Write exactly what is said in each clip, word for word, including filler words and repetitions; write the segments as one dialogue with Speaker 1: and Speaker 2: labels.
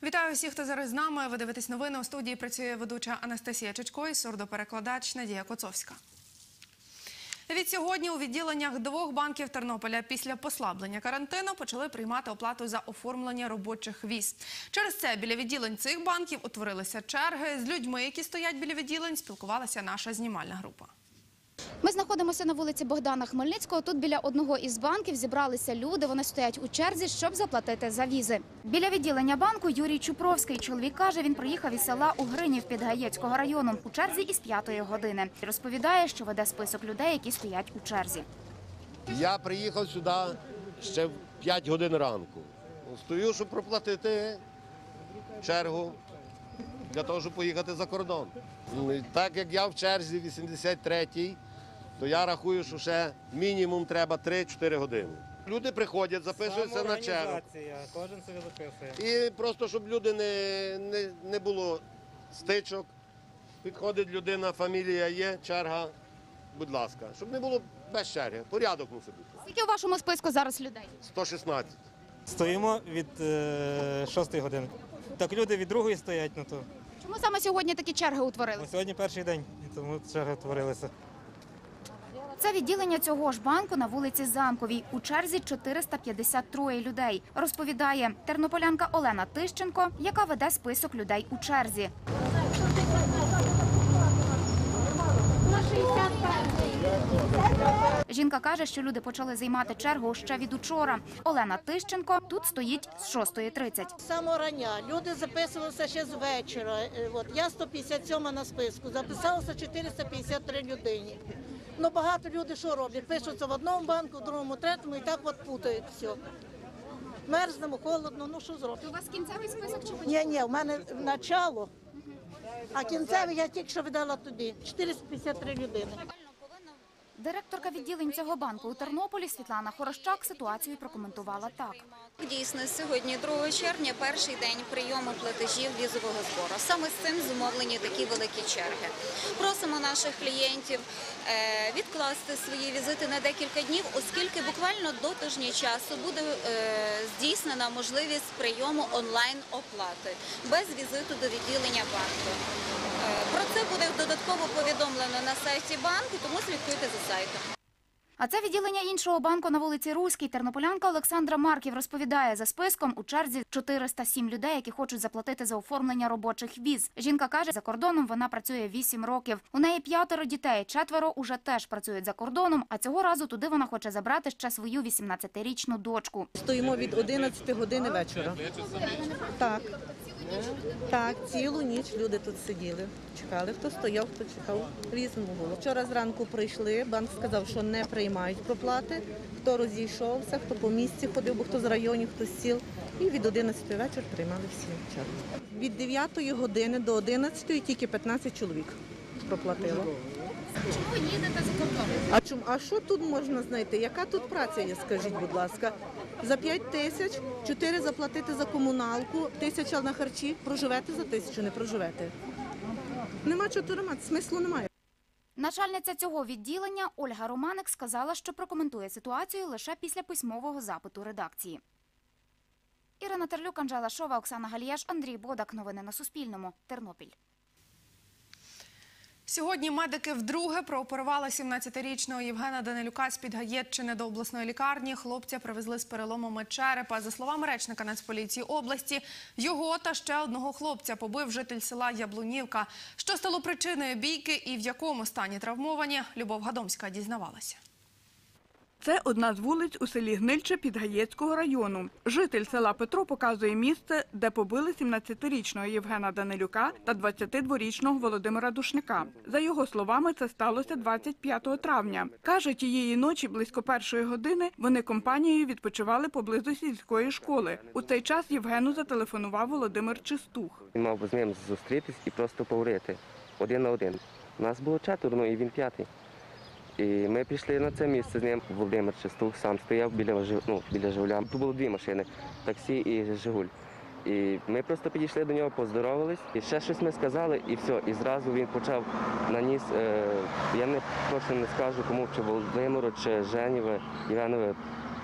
Speaker 1: Вітаю всіх, хто зараз з нами. Ви дивитесь новини. У студії працює ведуча Анастасія Чичко і сурдоперекладач Надія Коцовська. Від сьогодні у відділеннях двох банків Тернополя після послаблення карантину почали приймати оплату за оформлення робочих віз. Через це біля відділень цих банків утворилися черги. З людьми, які стоять біля відділень, спілкувалася наша знімальна група.
Speaker 2: Ми знаходимося на вулиці Богдана Хмельницького. Тут біля одного із банків зібралися люди. Вони стоять у черзі, щоб заплатити за візи. Біля відділення банку Юрій Чупровський. Чоловік каже, він приїхав із села Угринів Підгаєцького району у черзі із п'ятої години. Розповідає, що веде список людей, які стоять у черзі.
Speaker 3: Я приїхав сюди ще в п'ять годин ранку. Стою, щоб проплатити чергу для того, щоб поїхати за кордон. Так як я в черзі вісімдесят третій, то я рахую, що ще мінімум треба три-чотири години. Люди приходять, записуються на чергу.
Speaker 4: Кожен собі записує.
Speaker 3: І просто, щоб люди не, не, не було стичок, підходить людина, фамілія є, черга, будь ласка. Щоб не було без черги, порядок мусить бути.
Speaker 2: Скільки у вашому списку зараз людей?
Speaker 3: сто шістнадцять.
Speaker 4: Стоїмо від е, шостої години. Так люди від другої стоять, ну то.
Speaker 2: Чому саме сьогодні такі черги
Speaker 4: Ну,
Speaker 2: утворилися?
Speaker 4: сьогодні перший день, і тому черги творилися.
Speaker 2: Це відділення цього ж банку на вулиці Замковій. У черзі чотириста п'ятдесят три людей. Розповідає тернополянка Олена Тищенко, яка веде список людей у черзі. Жінка каже, що люди почали займати чергу ще від учора. Олена Тищенко тут стоїть з шостої тридцять.
Speaker 5: З самого рання. Люди записувалися ще з вечора. От, я сто п'ятдесят сьома на списку. Записалося чотириста п'ятдесят три людині. Ну, багато людей що роблять? Пишуться в одному банку, в другому, третьому і так от путають все. Мерзнемо, холодно, ну що зробити?
Speaker 2: У вас кінцевий список чи початковий?
Speaker 5: Ні, ні, в мене начало, а кінцевий я тільки що видала туди. чотириста п'ятдесят три людини.
Speaker 2: Директорка відділень цього банку у Тернополі Світлана Хорощак ситуацію прокоментувала так.
Speaker 6: Дійсно, сьогодні, другого червня, перший день прийому платежів візового збору. Саме з цим зумовлені такі великі черги. Просимо наших клієнтів відкласти свої візити на декілька днів, оскільки буквально до тижня часу буде здійснена можливість прийому онлайн-оплати без візиту до відділення банку. Про це буде додатково повідомлено на сайті банку, тому слідкуйте за сайтом.
Speaker 2: А це відділення іншого банку на вулиці Руській. Тернополянка Олександра Марків розповідає, за списком у черзі чотириста сім людей, які хочуть заплатити за оформлення робочих віз. Жінка каже, за кордоном вона працює вісім років. У неї п'ятеро дітей, четверо уже теж працюють за кордоном, а цього разу туди вона хоче забрати ще свою вісімнадцятирічну дочку.
Speaker 7: Стоїмо від одинадцятої години вечора. Так. Так, цілу ніч люди тут сиділи, чекали, хто стояв, хто чекав, різному було. Вчора зранку прийшли, банк сказав, що не приймають проплати, хто розійшовся, хто по місці ходив, бо хто з районів, хто з сіл. І від одинадцятої вечора приймали всі чергу. Від дев'ятої години до одинадцятої тільки п'ятнадцять чоловік проплатило.
Speaker 2: Чому ви їдете за кордон?
Speaker 7: А чому? А що тут можна знайти? Яка тут праця є, скажіть, будь ласка? За п'ять тисяч, чотири заплатити за комуналку, тисяча на харчі, проживете за тисячу, не проживете. Нема чого тримати, смислу немає.
Speaker 2: Начальниця цього відділення Ольга Романик сказала, що прокоментує ситуацію лише після письмового запиту редакції. Ірина Терлюк, Анжела Шова, Оксана Галіяш, Андрій Бодак. Новини на Суспільному. Тернопіль.
Speaker 1: Сьогодні медики вдруге прооперували сімнадцятирічного Євгена Данилюка з Підгаєцчини до обласної лікарні. Хлопця привезли з переломами черепа. За словами речника Нацполіції області, його та ще одного хлопця побив житель села Яблунівка. Що стало причиною бійки і в якому стані травмовані, Любов Гадомська дізнавалася.
Speaker 8: Це одна з вулиць у селі Гнильче Підгаєцького району. Житель села Петро показує місце, де побили сімнадцятирічного Євгена Данилюка та двадцятидворічного Володимира Душника. За його словами, це сталося двадцять п'ятого травня. Каже, тієї ночі близько першої години вони компанією відпочивали поблизу сільської школи. У цей час Євгену зателефонував Володимир Чистух.
Speaker 9: Він мав з ним зустрітись і просто поговорити один на один. У нас було четверо, ну і він п'ятий. І ми прийшли на це місце з ним. Володимир Чистух сам стояв біля, ну, біля «Жигуля». Тут було дві машини – таксі і «Жигуль». І ми просто підійшли до нього, поздоровались. І ще щось ми сказали, і все. І зразу він почав наніс, е, я не, точно не скажу кому, чи Володимиру, чи Женєве, Євгенове,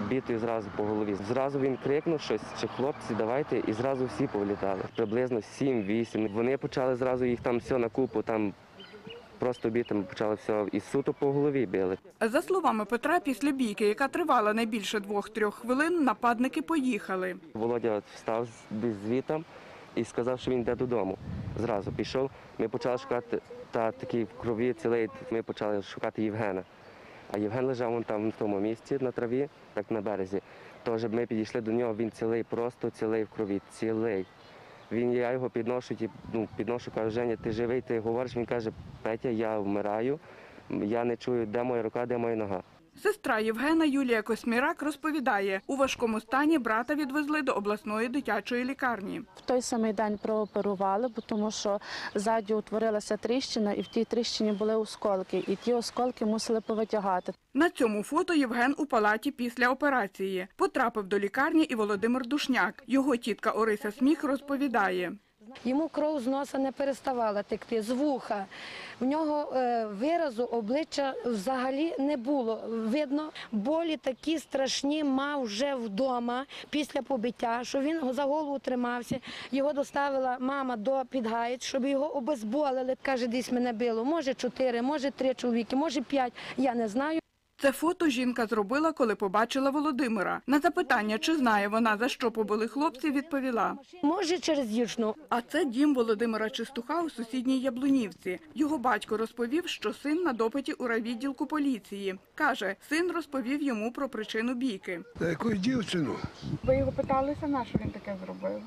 Speaker 9: бітою зразу по голові. Зразу він крикнув щось, що хлопці, давайте, і зразу всі повлітали. Приблизно сім-вісім. Вони почали зразу їх там все на купу, там просто бітами почали все, і суто по голові били.
Speaker 8: За словами Петра, після бійки, яка тривала не більше двох-трьох хвилин, нападники поїхали.
Speaker 9: Володя встав десь звітом і сказав, що він йде додому. Зразу пішов. Ми почали шукати, та такий в крові цілий, ми почали шукати Євгена. А Євген лежав вон там в тому місці на траві, так на березі. Тож ми підійшли до нього, він цілий, просто цілий в крові, цілий. Він, я його підношу, ну, підношу, кажу, Женя, ти живий, ти говориш, він каже, Петя, я вмираю, я не чую, де моя рука, де моя нога.
Speaker 8: Сестра Євгена Юлія Космірак розповідає, у важкому стані брата відвезли до обласної дитячої лікарні.
Speaker 10: В той самий день прооперували, бо тому що ззаді утворилася тріщина, і в тій тріщині були осколки, і ті осколки мусили повитягати.
Speaker 8: На цьому фото Євген у палаті після операції. Потрапив до лікарні і Володимир Душняк. Його тітка Орися Сміх розповідає.
Speaker 11: Йому кров з носа не переставала текти, з вуха. В нього е, виразу обличчя взагалі не було. Видно, болі такі страшні мав вже вдома після побиття, що він за голову тримався. Його доставила мама до Підгаєць, щоб його обезболили. Каже, десь мене било. Може чотири, може три чоловіки, може п'ять, я не знаю.
Speaker 8: Це фото жінка зробила, коли побачила Володимира. На запитання, чи знає вона, за що побили хлопці, відповіла.
Speaker 11: Може через дівчину.
Speaker 8: А це дім Володимира Чистуха у сусідній Яблунівці. Його батько розповів, що син на допиті у райвідділку поліції. Каже, син розповів йому про причину бійки.
Speaker 12: За якусь дівчину?
Speaker 8: Ви його питалися, на що він таке зробив?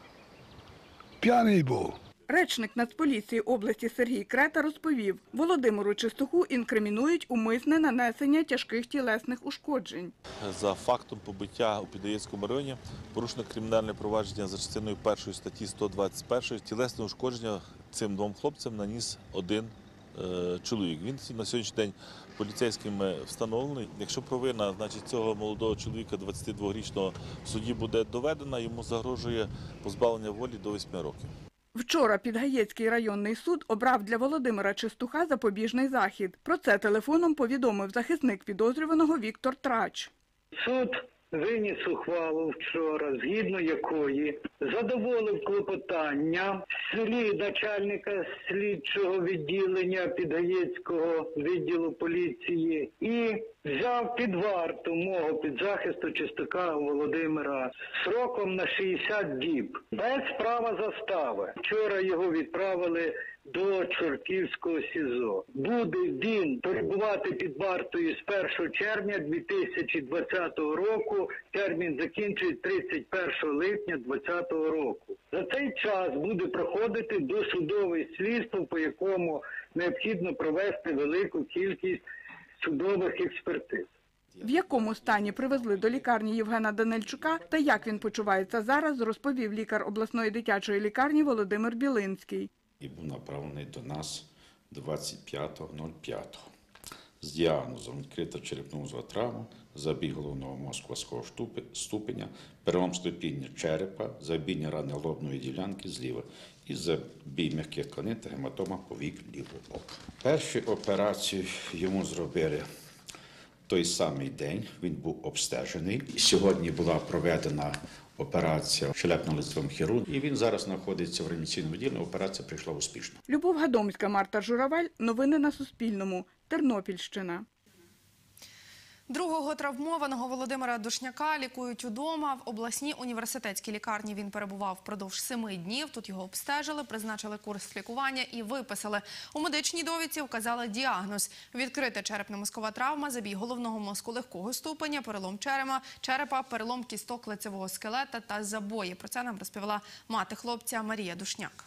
Speaker 12: П'яний був.
Speaker 8: Речник Нацполіції області Сергій Крета розповів, Володимиру Чистуху інкримінують умисне нанесення тяжких тілесних ушкоджень.
Speaker 13: За фактом побиття у Підгаєцькому районі порушено кримінальне провадження за частиною першої статті сто двадцять один. Тілесне ушкодження цим двом хлопцям наніс один е, чоловік. Він на сьогоднішній день поліцейськими встановлений. Якщо провина, значить, цього молодого чоловіка, двадцятидворічного, в суді буде доведена, йому загрожує позбавлення волі до восьми років.
Speaker 8: Вчора Підгаєцький районний суд обрав для Володимира Чистуха запобіжний захід. Про це телефоном повідомив захисник підозрюваного Віктор Трач.
Speaker 14: Суд виніс ухвалу вчора, згідно якої задоволив клопотання слід начальника слідчого відділення Підгаєцького відділу поліції і взяв під варту мого підзахисту Чистука Володимира сроком на шістдесят діб, без права застави. Вчора його відправили до Чортківського СІЗО. Буде він перебувати під вартою з першого червня дві тисячі двадцятого року. Термін закінчується тридцять першого липня двадцятого року. За цей час буде проходити досудове слідство, по якому необхідно провести велику кількість судових експертиз.
Speaker 8: В якому стані привезли до лікарні Євгена Данильчука та як він почувається зараз, розповів лікар обласної дитячої лікарні Володимир Білинський.
Speaker 15: І був направлений до нас двадцять п'ятого п'ятого з діагнозом відкрита черепно-мозгова травма, забій головного мозкового ступеня, перелом ступіння черепа, забій рани лобної ділянки зліва і забій м'яких тканин та гематома повік лівого ока. Першу операцію йому зробили той самий день, він був обстежений. Сьогодні була проведена операція щелепно-лицевим хірургом, і він зараз знаходиться в реанімаційному відділенні. Операція прийшла успішно.
Speaker 8: Любов Гадомська, Марта Журавель. Новини на Суспільному. Тернопільщина.
Speaker 1: Другого травмованого Володимира Душняка лікують удома. В обласній університетській лікарні він перебував впродовж семи днів. Тут його обстежили, призначили курс лікування і виписали. У медичній довідці вказали діагноз – відкрита черепно-мозкова травма, забій головного мозку легкого ступеня, перелом черепа, черепа, перелом кісток лицевого скелета та забої. Про це нам розповіла мати хлопця Марія Душняк.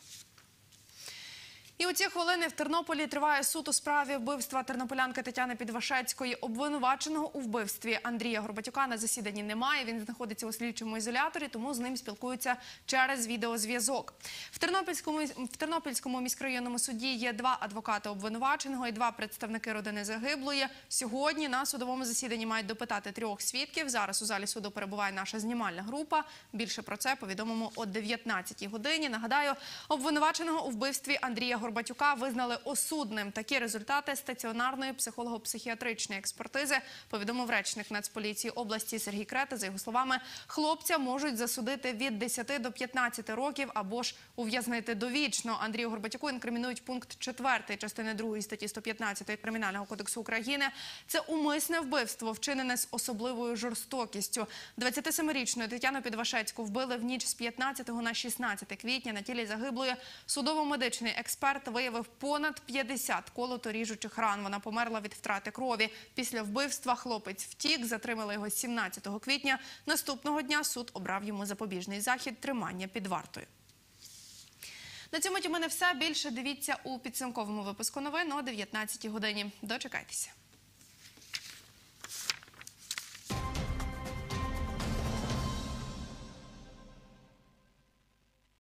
Speaker 1: І у ці хвилини в Тернополі триває суд у справі вбивства тернополянки Тетяни Підвашецької. Обвинуваченого у вбивстві Андрія Горбатюка на засіданні немає. Він знаходиться у слідчому ізоляторі, тому з ним спілкуються через відеозв'язок. В Тернопільському, в Тернопільському міськрайонному суді є два адвокати обвинуваченого і два представники родини загиблої. Сьогодні на судовому засіданні мають допитати трьох свідків. Зараз у залі суду перебуває наша знімальна група. Більше про це повідомимо о дев'ятнадцятій годині. Нагадаю, обвинуваченого у вбивстві Андрія Горбатюка Горбатюка визнали осудним. Такі результати стаціонарної психолого-психіатричної експертизи повідомив речник Нацполіції області Сергій Крета. За його словами, хлопця можуть засудити від десяти до п'ятнадцяти років або ж ув'язнити довічно. Андрію Горбатюку інкримінують пункт четвертий частини другої статті сто п'ятнадцять Кримінального кодексу України. Це умисне вбивство, вчинене з особливою жорстокістю. двадцятисемирічну Тетяну Підвашецьку вбили в ніч з п'ятнадцятого на шістнадцяте квітня. На тілі загиблої судово-медичний експерт виявив понад п'ятдесят колото-ріжучих ран. Вона померла від втрати крові. Після вбивства хлопець втік, затримали його сімнадцятого квітня. Наступного дня суд обрав йому запобіжний захід – тримання під вартою. На цьому у мене все. Більше дивіться у підсумковому випуску новин о дев'ятнадцятій годині. Дочекайтеся.